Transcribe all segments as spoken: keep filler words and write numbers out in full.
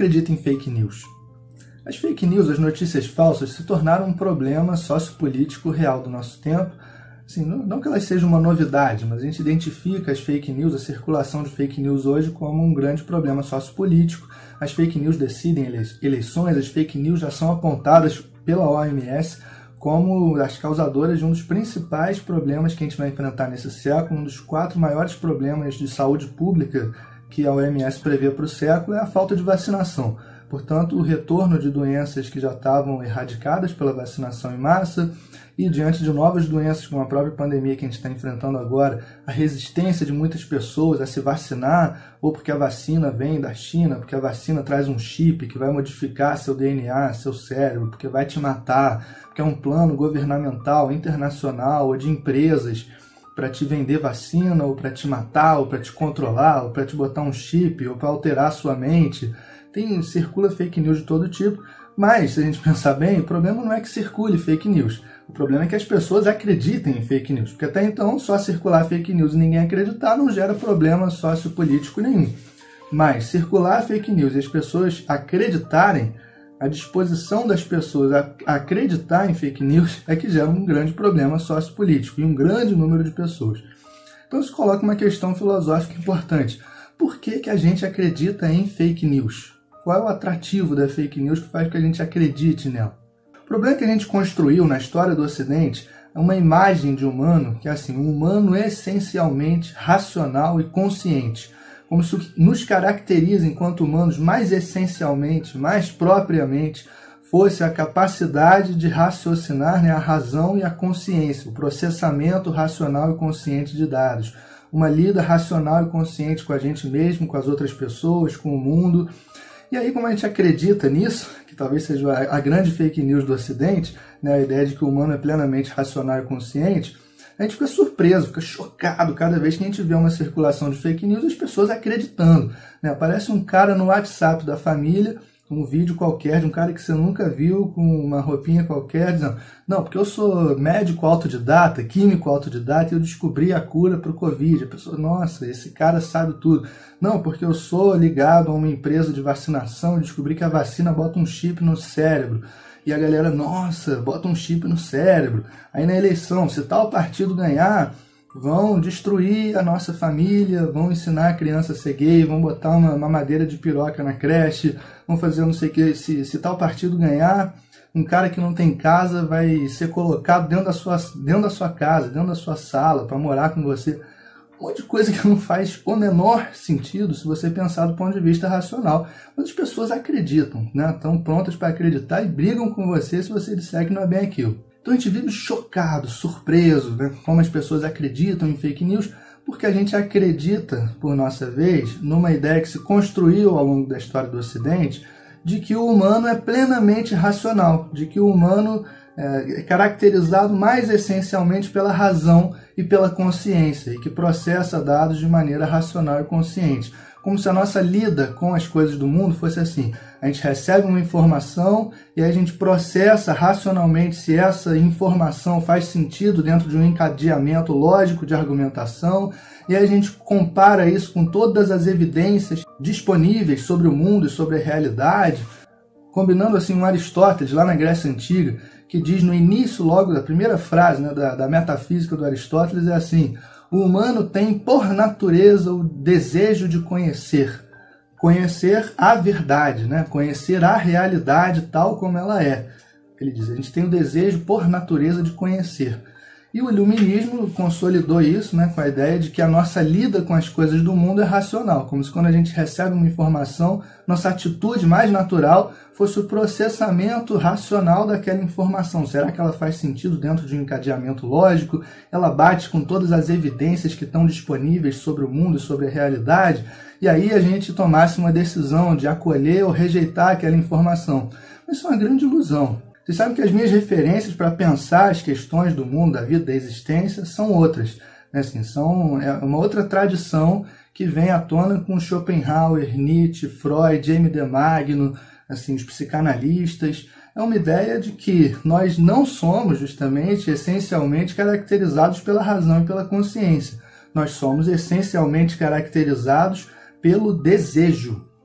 acredita em fake news? As fake news, as notícias falsas, se tornaram um problema sociopolítico real do nosso tempo. Assim, não, não que elas sejam uma novidade, mas a gente identifica as fake news, a circulação de fake news hoje como um grande problema sociopolítico. As fake news decidem eleições, as fake news já são apontadas pela O M S como as causadoras de um dos principais problemas que a gente vai enfrentar nesse século. Um dos quatro maiores problemas de saúde pública que a O M S prevê para o século é a falta de vacinação. Portanto, o retorno de doenças que já estavam erradicadas pela vacinação em massa e diante de novas doenças, como a própria pandemia que a gente está enfrentando agora, a resistência de muitas pessoas a se vacinar, ou porque a vacina vem da China, porque a vacina traz um chip que vai modificar seu D N A, seu cérebro, porque vai te matar, porque é um plano governamental, internacional ou de empresas para te vender vacina, ou para te matar, ou para te controlar, ou para te botar um chip, ou para alterar a sua mente. Tem, circula fake news de todo tipo, mas, se a gente pensar bem, o problema não é que circule fake news. O problema é que as pessoas acreditem em fake news, porque até então só circular fake news e ninguém acreditar não gera problema sociopolítico nenhum. Mas circular fake news e as pessoas acreditarem, a disposição das pessoas a acreditar em fake news é que gera um grande problema sociopolítico e um grande número de pessoas. Então isso coloca uma questão filosófica importante. Por que que a gente acredita em fake news? Qual é o atrativo da fake news que faz com que a gente acredite nela? O problema é que a gente construiu na história do Ocidente uma imagem de humano que é assim, um humano essencialmente racional e consciente, como se o que nos caracteriza enquanto humanos mais essencialmente, mais propriamente, fosse a capacidade de raciocinar, né, a razão e a consciência, o processamento racional e consciente de dados, uma lida racional e consciente com a gente mesmo, com as outras pessoas, com o mundo. E aí, como a gente acredita nisso, que talvez seja a grande fake news do Ocidente, né, a ideia de que o humano é plenamente racional e consciente, a gente fica surpreso, fica chocado cada vez que a gente vê uma circulação de fake news e as pessoas acreditando. Né? Aparece um cara no WhatsApp da família, um vídeo qualquer de um cara que você nunca viu, com uma roupinha qualquer, dizendo, não, porque eu sou médico autodidata, químico autodidata, e eu descobri a cura para o Covid. A pessoa, nossa, esse cara sabe tudo. Não, porque eu sou ligado a uma empresa de vacinação e descobri que a vacina bota um chip no cérebro. E a galera, nossa, bota um chip no cérebro. Aí na eleição, se tal partido ganhar, vão destruir a nossa família, vão ensinar a criança a ser gay, vão botar uma, uma madeira de piroca na creche, vão fazer não sei o que. Se, se tal partido ganhar, um cara que não tem casa vai ser colocado dentro da sua, dentro da sua casa, dentro da sua sala, para morar com você. Um monte de coisa que não faz o menor sentido se você pensar do ponto de vista racional. Mas as pessoas acreditam, né? Estão prontas para acreditar e brigam com você se você disser que não é bem aquilo. Então a gente vive chocado, surpreso, né, como as pessoas acreditam em fake news, porque a gente acredita, por nossa vez, numa ideia que se construiu ao longo da história do Ocidente, de que o humano é plenamente racional, de que o humano é caracterizado mais essencialmente pela razão e pela consciência, e que processa dados de maneira racional e consciente. Como se a nossa lida com as coisas do mundo fosse assim. A gente recebe uma informação e aí a gente processa racionalmente se essa informação faz sentido dentro de um encadeamento lógico de argumentação, e aí a gente compara isso com todas as evidências disponíveis sobre o mundo e sobre a realidade, combinando assim um Aristóteles, lá na Grécia Antiga, que diz no início logo da primeira frase, né, da, da metafísica do Aristóteles, é assim: o humano tem por natureza o desejo de conhecer, conhecer a verdade, né? Conhecer a realidade tal como ela é. Ele diz, a gente tem o desejo por natureza de conhecer. E o iluminismo consolidou isso, né, com a ideia de que a nossa lida com as coisas do mundo é racional, como se quando a gente recebe uma informação, nossa atitude mais natural fosse o processamento racional daquela informação. Será que ela faz sentido dentro de um encadeamento lógico? Ela bate com todas as evidências que estão disponíveis sobre o mundo e sobre a realidade? E aí a gente tomasse uma decisão de acolher ou rejeitar aquela informação. Mas isso é uma grande ilusão. Vocês sabem que as minhas referências para pensar as questões do mundo, da vida, da existência, são outras. Né? Assim, são é uma outra tradição que vem à tona com Schopenhauer, Nietzsche, Freud, Jaime de Magno, assim, os psicanalistas. É uma ideia de que nós não somos, justamente, essencialmente caracterizados pela razão e pela consciência. Nós somos essencialmente caracterizados pelo desejo.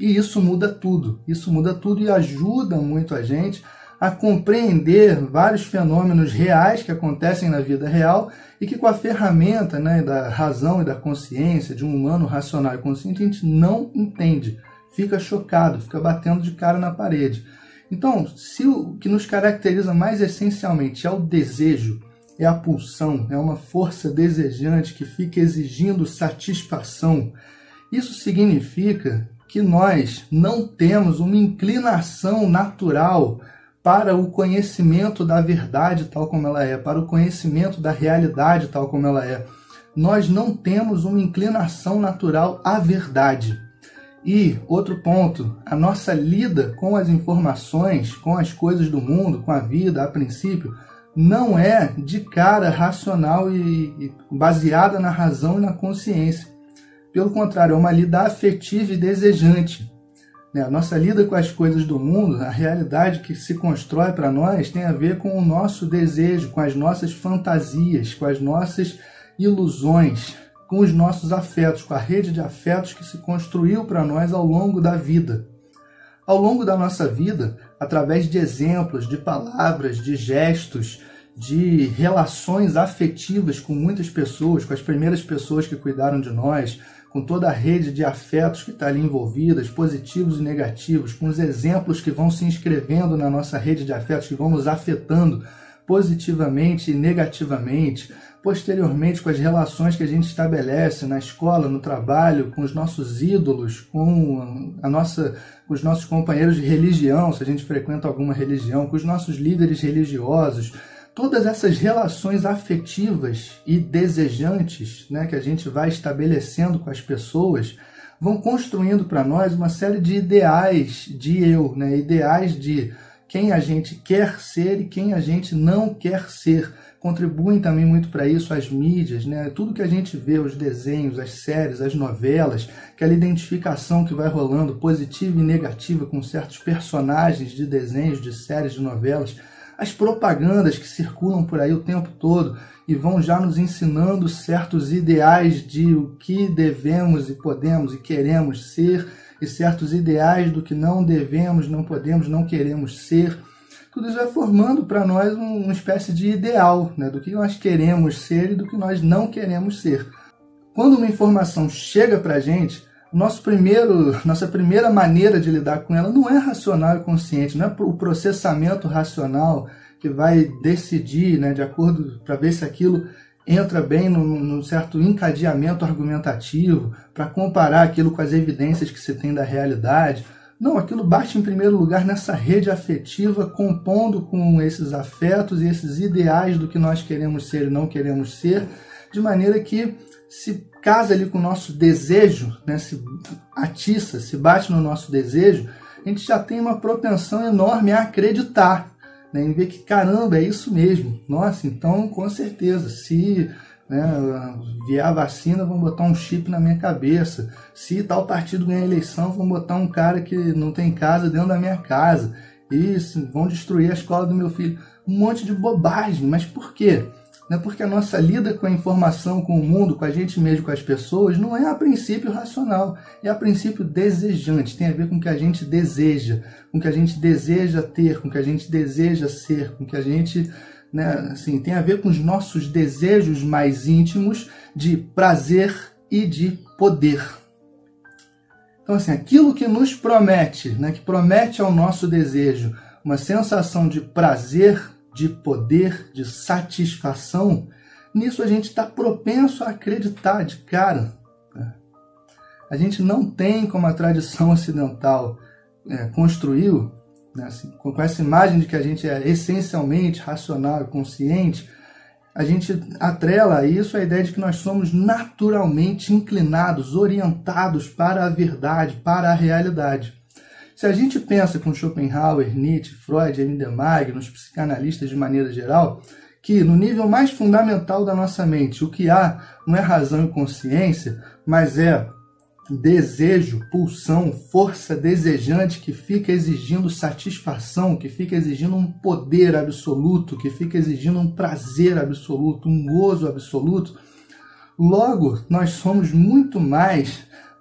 E isso muda tudo, isso muda tudo e ajuda muito a gente a compreender vários fenômenos reais que acontecem na vida real e que com a ferramenta, né, da razão e da consciência, de um humano racional e consciente, a gente não entende, fica chocado, fica batendo de cara na parede. Então, se o que nos caracteriza mais essencialmente é o desejo, é a pulsão, é uma força desejante que fica exigindo satisfação, isso significa que nós não temos uma inclinação natural para o conhecimento da verdade tal como ela é, para o conhecimento da realidade tal como ela é. Nós não temos uma inclinação natural à verdade. E, outro ponto, a nossa lida com as informações, com as coisas do mundo, com a vida, a princípio, não é de cara racional e, e baseada na razão e na consciência. Pelo contrário, é uma lida afetiva e desejante. A nossa lida com as coisas do mundo, a realidade que se constrói para nós, tem a ver com o nosso desejo, com as nossas fantasias, com as nossas ilusões, com os nossos afetos, com a rede de afetos que se construiu para nós ao longo da vida. Ao longo da nossa vida, através de exemplos, de palavras, de gestos, de relações afetivas com muitas pessoas, com as primeiras pessoas que cuidaram de nós, com toda a rede de afetos que está ali envolvidas, positivos e negativos, com os exemplos que vão se inscrevendo na nossa rede de afetos, que vão nos afetando positivamente e negativamente, posteriormente com as relações que a gente estabelece na escola, no trabalho, com os nossos ídolos, com, a nossa, com os nossos companheiros de religião, se a gente frequenta alguma religião, com os nossos líderes religiosos. Todas essas relações afetivas e desejantes, né, que a gente vai estabelecendo com as pessoas vão construindo para nós uma série de ideais de eu, né, ideais de quem a gente quer ser e quem a gente não quer ser. Contribuem também muito para isso as mídias, né? Tudo que a gente vê, os desenhos, as séries, as novelas, aquela identificação que vai rolando positiva e negativa com certos personagens de desenhos, de séries, de novelas, as propagandas que circulam por aí o tempo todo e vão já nos ensinando certos ideais de o que devemos e podemos e queremos ser e certos ideais do que não devemos, não podemos, não queremos ser. Tudo isso vai formando para nós uma espécie de ideal, né, do que nós queremos ser e do que nós não queremos ser. Quando uma informação chega para a gente, nosso primeiro, nossa primeira maneira de lidar com ela não é racional e consciente, não é o processamento racional que vai decidir, né, de acordo para ver se aquilo entra bem num, num certo encadeamento argumentativo, para comparar aquilo com as evidências que se tem da realidade. Não, aquilo bate em primeiro lugar nessa rede afetiva, compondo com esses afetos e esses ideais do que nós queremos ser e não queremos ser, de maneira que se casa ali com o nosso desejo, né, se atiça, se bate no nosso desejo, a gente já tem uma propensão enorme a acreditar, né, em ver que, caramba, é isso mesmo. Nossa, então, com certeza, se, né, vier a vacina, vão botar um chip na minha cabeça. Se tal partido ganhar a eleição, vão botar um cara que não tem casa dentro da minha casa. Isso, vão destruir a escola do meu filho. Um monte de bobagem. Mas por quê? Não é porque a nossa lida com a informação, com o mundo, com a gente mesmo, com as pessoas, não é a princípio racional, é a princípio desejante, tem a ver com o que a gente deseja, com o que a gente deseja ter, com o que a gente deseja ser, com o que a gente, né, assim, tem a ver com os nossos desejos mais íntimos de prazer e de poder. Então, assim, aquilo que nos promete, né, que promete ao nosso desejo uma sensação de prazer, de poder, de satisfação, nisso a gente está propenso a acreditar de cara. A gente não tem, como a tradição ocidental é, construiu, né, assim, com essa imagem de que a gente é essencialmente racional e consciente, a gente atrela a isso a ideia de que nós somos naturalmente inclinados, orientados para a verdade, para a realidade. Se a gente pensa com Schopenhauer, Nietzsche, Freud, Hindemith, nos psicanalistas de maneira geral, que no nível mais fundamental da nossa mente, o que há não é razão e consciência, mas é desejo, pulsão, força desejante que fica exigindo satisfação, que fica exigindo um poder absoluto, que fica exigindo um prazer absoluto, um gozo absoluto, logo nós somos muito mais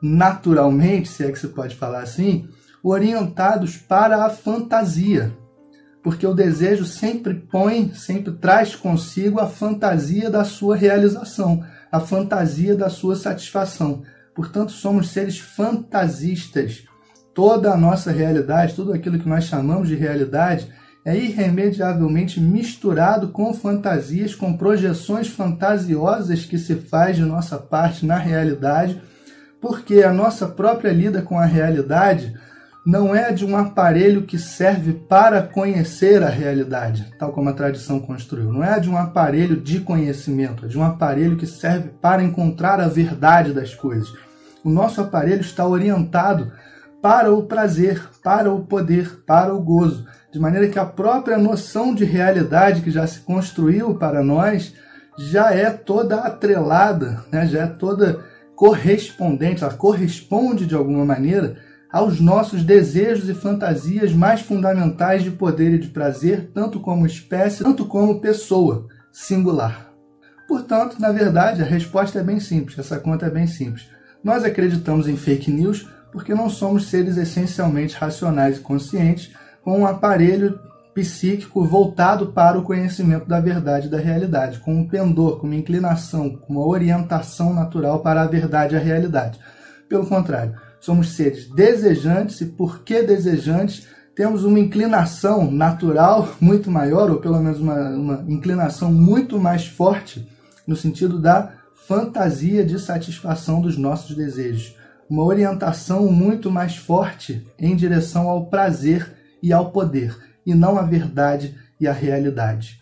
naturalmente, se é que se pode falar assim, orientados para a fantasia. Porque o desejo sempre põe, sempre traz consigo a fantasia da sua realização, a fantasia da sua satisfação. Portanto, somos seres fantasistas. Toda a nossa realidade, tudo aquilo que nós chamamos de realidade, é irremediavelmente misturado com fantasias, com projeções fantasiosas que se faz de nossa parte na realidade, porque a nossa própria lida com a realidade não é de um aparelho que serve para conhecer a realidade, tal como a tradição construiu. Não é de um aparelho de conhecimento, é de um aparelho que serve para encontrar a verdade das coisas. O nosso aparelho está orientado para o prazer, para o poder, para o gozo, de maneira que a própria noção de realidade que já se construiu para nós já é toda atrelada, né? Já é toda correspondente, ela corresponde de alguma maneira aos nossos desejos e fantasias mais fundamentais de poder e de prazer, tanto como espécie, tanto como pessoa singular. Portanto, na verdade, a resposta é bem simples, essa conta é bem simples. Nós acreditamos em fake news porque não somos seres essencialmente racionais e conscientes, com um aparelho psíquico voltado para o conhecimento da verdade e da realidade, com um pendor, com uma inclinação, com uma orientação natural para a verdade e a realidade. Pelo contrário, somos seres desejantes e, porque desejantes, temos uma inclinação natural muito maior, ou pelo menos uma, uma inclinação muito mais forte, no sentido da fantasia de satisfação dos nossos desejos. Uma orientação muito mais forte em direção ao prazer e ao poder, e não à verdade e à realidade.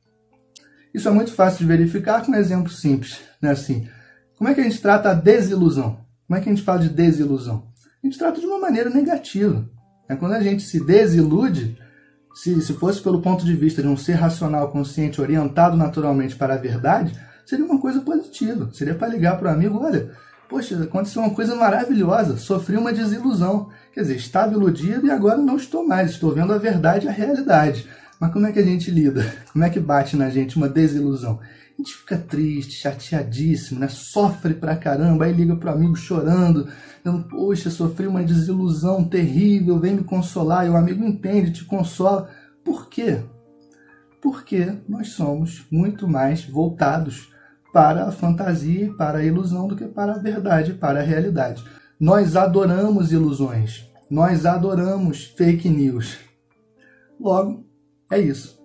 Isso é muito fácil de verificar com um exemplo simples, né? Assim, como é que a gente trata a desilusão? Como é que a gente fala de desilusão? A gente trata de uma maneira negativa. Né? Quando a gente se desilude, se, se fosse pelo ponto de vista de um ser racional, consciente, orientado naturalmente para a verdade, seria uma coisa positiva. Seria para ligar para o amigo, olha, poxa, aconteceu uma coisa maravilhosa, sofri uma desilusão. Quer dizer, estava iludido e agora não estou mais, estou vendo a verdade e a realidade. Mas como é que a gente lida? Como é que bate na gente uma desilusão? A gente fica triste, chateadíssimo, né? Sofre pra caramba, aí liga pro amigo chorando, dizendo, poxa, sofri uma desilusão terrível, vem me consolar, e o amigo entende, te consola. Por quê? Porque nós somos muito mais voltados para a fantasia e para a ilusão do que para a verdade, para a realidade. Nós adoramos ilusões, nós adoramos fake news. Logo, é isso.